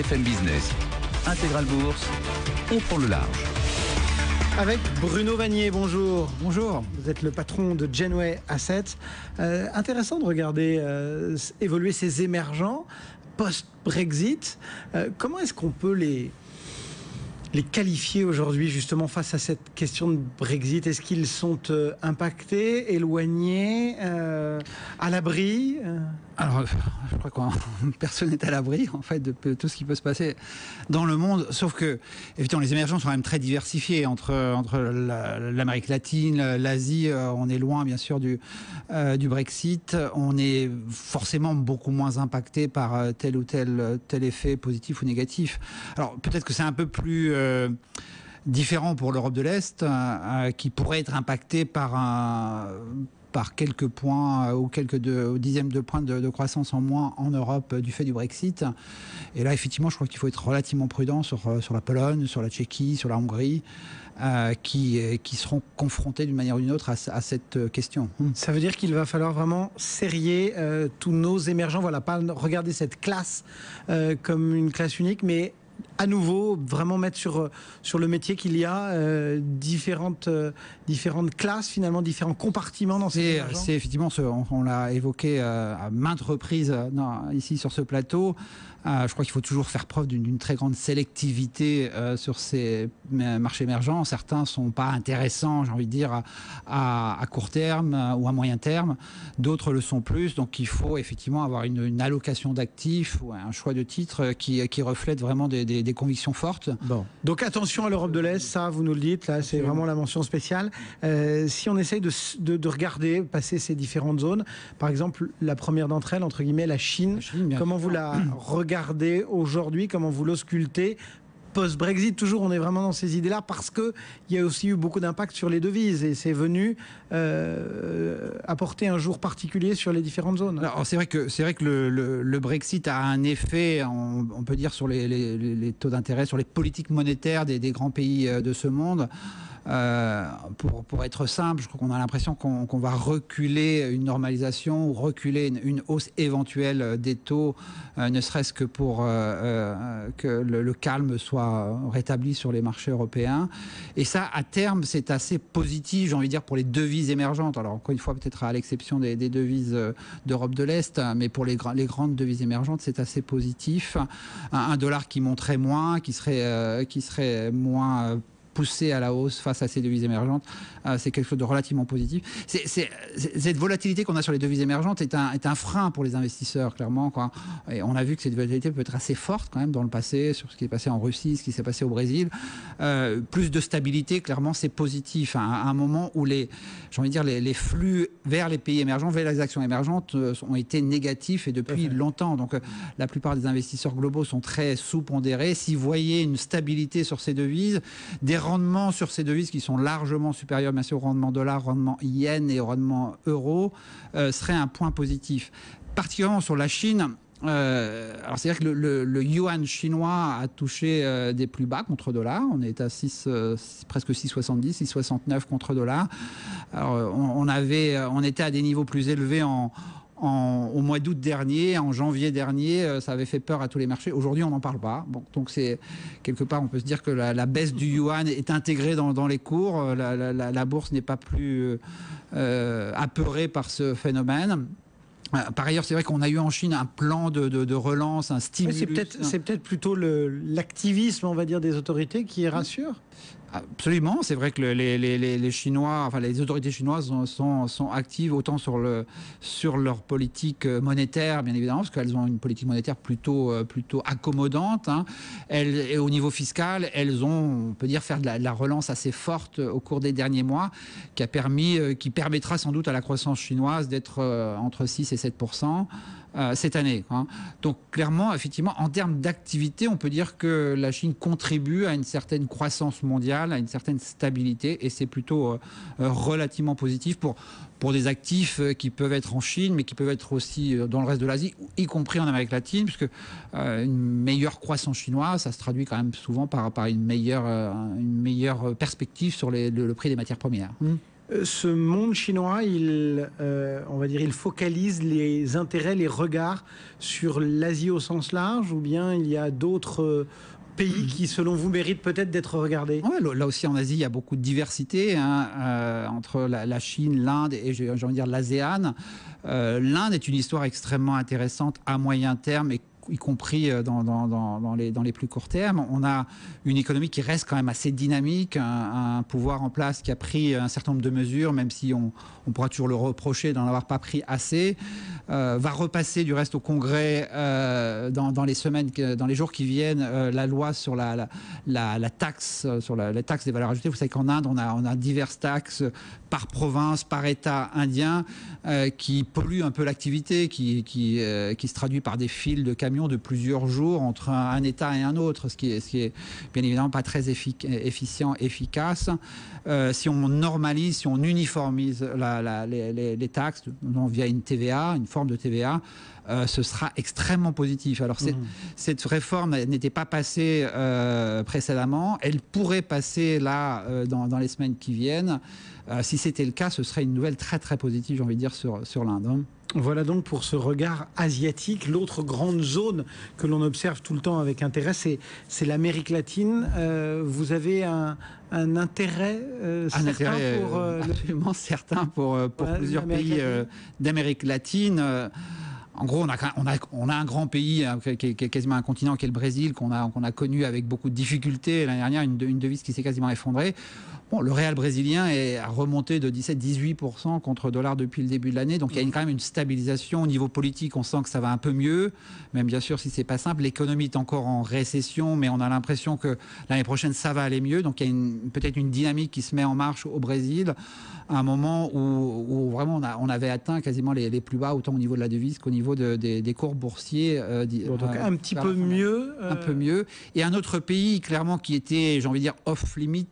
BFM Business. Intégral Bourse, on prend le large. Avec Bruno Vanier, bonjour. Bonjour, vous êtes le patron de Genway Asset. Intéressant de regarder évoluer ces émergents post-Brexit. Comment est-ce qu'on peut les qualifier aujourd'hui justement face à cette question de Brexit? Est-ce qu'ils sont impactés, éloignés, à l'abri? Alors, je crois que personne n'est à l'abri en fait de tout ce qui peut se passer dans le monde, sauf que évidemment les émergents sont quand même très diversifiés entre l'Amérique latine, l'Asie. On est loin bien sûr du Brexit. On est forcément beaucoup moins impacté par tel ou tel effet positif ou négatif. Alors peut-être que c'est un peu plus différent pour l'Europe de l'Est, qui pourrait être impacté par quelques points ou quelques dixièmes de points de croissance en moins en Europe du fait du Brexit. Et là, effectivement, je crois qu'il faut être relativement prudent sur la Pologne, sur la Tchéquie, sur la Hongrie, qui seront confrontés d'une manière ou d'une autre à cette question. Ça veut dire qu'il va falloir vraiment serrer tous nos émergents. Voilà, pas regarder cette classe comme une classe unique, mais à nouveau, vraiment mettre sur le métier qu'il y a différentes classes, finalement, différents compartiments dans ces émergents. C'est effectivement, on l'a évoqué à maintes reprises ici sur ce plateau. Je crois qu'il faut toujours faire preuve d'une très grande sélectivité sur ces marchés émergents. Certains ne sont pas intéressants, j'ai envie de dire, à court terme ou à moyen terme. D'autres le sont plus. Donc il faut effectivement avoir une allocation d'actifs ou un choix de titres qui reflète vraiment des convictions fortes. Bon. Donc attention à l'Europe de l'Est, ça vous nous le dites, là c'est vraiment la mention spéciale. Si on essaye de regarder, passer ces différentes zones, par exemple la première d'entre elles, entre guillemets, la Chine comment vous la regardez aujourd'hui, comment vous l'auscultez post-Brexit? Toujours, on est vraiment dans ces idées-là parce qu'il y a aussi eu beaucoup d'impact sur les devises et c'est venu apporter un jour particulier sur les différentes zones. Alors, c'est vrai que le Brexit a un effet, on peut dire, sur les taux d'intérêt, sur les politiques monétaires des grands pays de ce monde. Pour être simple, je crois qu'on a l'impression qu'on va reculer une normalisation ou reculer une hausse éventuelle des taux, ne serait-ce que pour que le calme soit rétabli sur les marchés européens. Et ça, à terme, c'est assez positif, j'ai envie de dire, pour les devises émergentes. Alors, encore une fois, peut-être à l'exception des devises d'Europe de l'Est, mais pour les grandes devises émergentes, c'est assez positif. Un dollar qui monterait moins, qui serait moins poussé à la hausse face à ces devises émergentes, c'est quelque chose de relativement positif. Cette volatilité qu'on a sur les devises émergentes est un frein pour les investisseurs, clairement, quoi. Et on a vu que cette volatilité peut être assez forte quand même dans le passé, sur ce qui est passé en Russie, ce qui s'est passé au Brésil. Plus de stabilité, clairement, c'est positif. À un moment où les flux vers les pays émergents, vers les actions émergentes, ont été négatifs et depuis longtemps. Donc la plupart des investisseurs globaux sont très sous-pondérés. Si vous voyez une stabilité sur ces devises, des rendements sur ces devises qui sont largement supérieurs bien sûr au rendement dollar, rendement yen et au rendement euro, serait un point positif. Particulièrement sur la Chine. Alors c'est-à-dire que le yuan chinois a touché des plus bas contre dollar. On est à presque 6,70, 6,69 contre dollar. Alors on était à des niveaux plus élevés au mois d'août dernier, en janvier dernier, ça avait fait peur à tous les marchés. Aujourd'hui, on n'en parle pas. Bon, donc c'est quelque part, on peut se dire que la baisse du yuan est intégrée dans les cours. La bourse n'est pas plus apeurée par ce phénomène. Par ailleurs, c'est vrai qu'on a eu en Chine un plan de relance, un stimulus. C'est peut-être plutôt l'activisme, on va dire, des autorités qui rassure. Absolument, c'est vrai que les Chinois, enfin les autorités chinoises sont actives autant sur leur politique monétaire, bien évidemment, parce qu'elles ont une politique monétaire plutôt accommodante. Et au niveau fiscal, elles ont, on peut dire, faire de la relance assez forte au cours des derniers mois, qui permettra sans doute à la croissance chinoise d'être entre 6 et 7%. Cette année. Donc clairement, effectivement, en termes d'activité, on peut dire que la Chine contribue à une certaine croissance mondiale, à une certaine stabilité, et c'est plutôt relativement positif pour des actifs qui peuvent être en Chine, mais qui peuvent être aussi dans le reste de l'Asie, y compris en Amérique latine, puisque une meilleure croissance chinoise, ça se traduit quand même souvent par une meilleure perspective sur le prix des matières premières. ce monde chinois, on va dire, il focalise les intérêts, les regards sur l'Asie au sens large, ou bien il y a d'autres pays qui, selon vous, méritent peut-être d'être regardés? Ouais, là aussi en Asie, il y a beaucoup de diversité entre la Chine, l'Inde et j'ai envie de dire l'ASEAN. L'Inde est une histoire extrêmement intéressante à moyen terme et y compris dans les plus courts termes. On a une économie qui reste quand même assez dynamique, un pouvoir en place qui a pris un certain nombre de mesures, même si on pourra toujours le reprocher d'en avoir pas pris assez, va repasser du reste au Congrès dans les jours qui viennent, la loi sur la taxe, sur la taxe des valeurs ajoutées. Vous savez qu'en Inde, on a diverses taxes par province, par État indien, qui polluent un peu l'activité, qui se traduit par des files de camions de plusieurs jours entre un État et un autre, ce qui est bien évidemment pas très efficient, efficace. Si on normalise, si on uniformise les taxes via une TVA, une forme de TVA, ce sera extrêmement positif. Alors cette réforme n'était pas passée précédemment, elle pourrait passer là dans les semaines qui viennent. Si c'était le cas, ce serait une nouvelle très très positive, j'ai envie de dire, sur l'Inde. Voilà donc pour ce regard asiatique. L'autre grande zone que l'on observe tout le temps avec intérêt, c'est l'Amérique latine. Vous avez un intérêt certain pour... absolument certain pour plusieurs pays d'Amérique latine. En gros, on a un grand pays qui est quasiment un continent, qui est le Brésil, qu'on a connu avec beaucoup de difficultés. L'année dernière, une devise qui s'est quasiment effondrée. Bon, le réal brésilien a remonté de 17-18% contre le dollar depuis le début de l'année. Donc, il y a quand même une stabilisation. Au niveau politique, on sent que ça va un peu mieux. Même bien sûr, si c'est pas simple. L'économie est encore en récession, mais on a l'impression que l'année prochaine, ça va aller mieux. Donc, il y a peut-être une dynamique qui se met en marche au Brésil à un moment où vraiment on avait atteint quasiment les plus bas, autant au niveau de la devise qu'au niveau des cours boursiers. Donc, un petit peu mieux. Un peu mieux. Et un autre pays, clairement, qui était, j'ai envie de dire, off-limit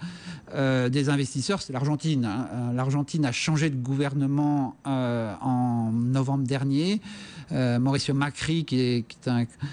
des investisseurs, c'est l'Argentine. L'Argentine a changé de gouvernement en novembre dernier. Mauricio Macri, qui est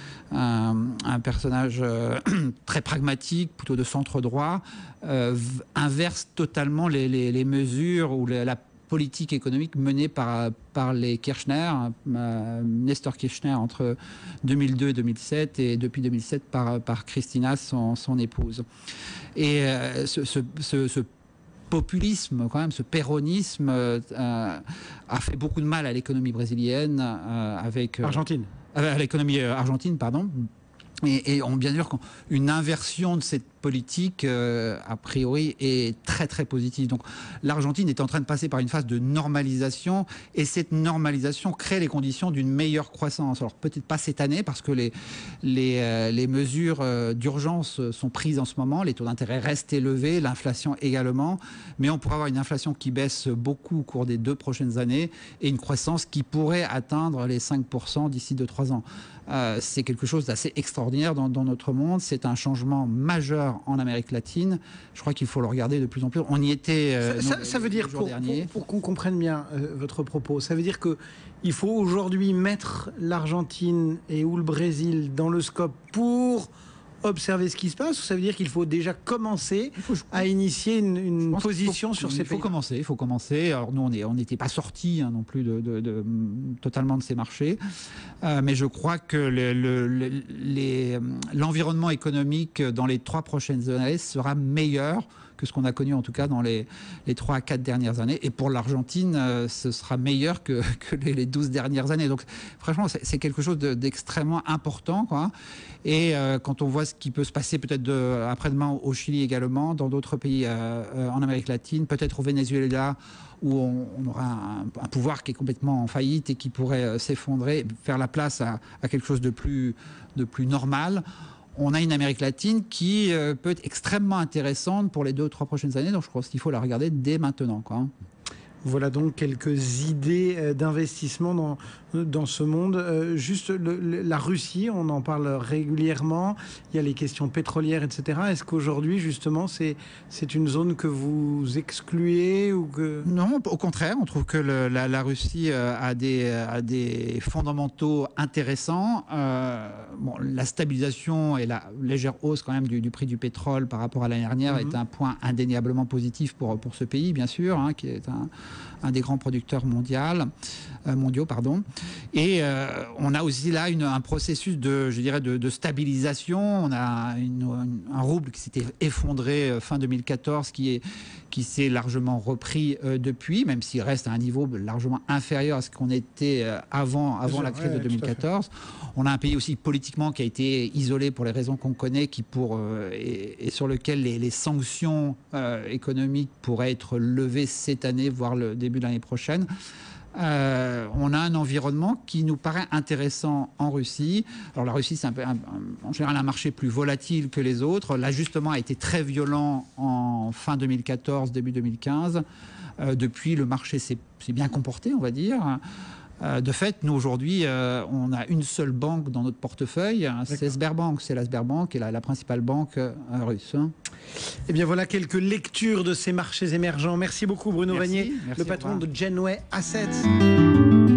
un personnage très pragmatique, plutôt de centre-droit, inverse totalement les mesures ou la politique économique menée par les Kirchner, Nestor Kirchner entre 2002 et 2007 et depuis 2007 par Cristina, son épouse. Et ce populisme, quand même, ce péronisme a fait beaucoup de mal à l'économie brésilienne, avec à l'économie argentine, pardon. Et on bien sûr qu'une inversion de cette politique, a priori, est très très positive. Donc l'Argentine est en train de passer par une phase de normalisation, et cette normalisation crée les conditions d'une meilleure croissance. Alors peut-être pas cette année, parce que les mesures d'urgence sont prises en ce moment, les taux d'intérêt restent élevés, l'inflation également, mais on pourrait avoir une inflation qui baisse beaucoup au cours des 2 prochaines années, et une croissance qui pourrait atteindre les 5% d'ici 2-3 ans. C'est quelque chose d'assez extraordinaire dans notre monde. C'est un changement majeur en Amérique latine. Je crois qu'il faut le regarder de plus en plus. On y était ça veut dire, pour qu'on comprenne bien votre propos, ça veut dire qu'il faut aujourd'hui mettre l'Argentine et ou le Brésil dans le scope pour observer ce qui se passe, ou ça veut dire qu'il faut déjà commencer à initier une position sur ces pays? Il faut commencer. Alors nous, on n'était pas sortis non plus totalement de ces marchés, mais je crois que l'environnement économique dans les 3 prochaines années sera meilleur que ce qu'on a connu en tout cas dans les 3 à 4 dernières années. Et pour l'Argentine, ce sera meilleur que les 12 dernières années. Donc franchement, c'est quelque chose d'extrêmement important, quoi. Et quand on voit ce qui peut se passer peut-être après-demain au Chili également, dans d'autres pays en Amérique latine, peut-être au Venezuela, où on aura un pouvoir qui est complètement en faillite et qui pourrait s'effondrer, faire la place à quelque chose de plus normal. On a une Amérique latine qui peut être extrêmement intéressante pour les 2 ou 3 prochaines années, donc je pense qu'il faut la regarder dès maintenant, quoi. Voilà donc quelques idées d'investissement dans ce monde. Juste la Russie, on en parle régulièrement. Il y a les questions pétrolières, etc. Est-ce qu'aujourd'hui, justement, c'est une zone que vous excluez ou que... Non, au contraire, on trouve que la Russie a des fondamentaux intéressants. La stabilisation et la légère hausse quand même du prix du pétrole par rapport à l'année dernière est un point indéniablement positif pour ce pays, bien sûr, hein, qui est un des grands producteurs mondiaux. Et on a aussi là un processus de stabilisation. On a un rouble qui s'était effondré fin 2014, qui s'est largement repris depuis, même s'il reste à un niveau largement inférieur à ce qu'on était avant la crise de 2014. On a un pays aussi politiquement qui a été isolé pour les raisons qu'on connaît, et sur lequel les sanctions économiques pourraient être levées cette année, voire le début de l'année prochaine. On a un environnement qui nous paraît intéressant en Russie. Alors la Russie, c'est en général un marché plus volatile que les autres. L'ajustement a été très violent en fin 2014, début 2015. Depuis, le marché s'est bien comporté, on va dire. De fait, nous aujourd'hui, on a une seule banque dans notre portefeuille, c'est Sberbank. C'est la Sberbank qui est la principale banque russe. Eh bien voilà quelques lectures de ces marchés émergents. Merci beaucoup Bruno Vanier, le patron de Genway Assets.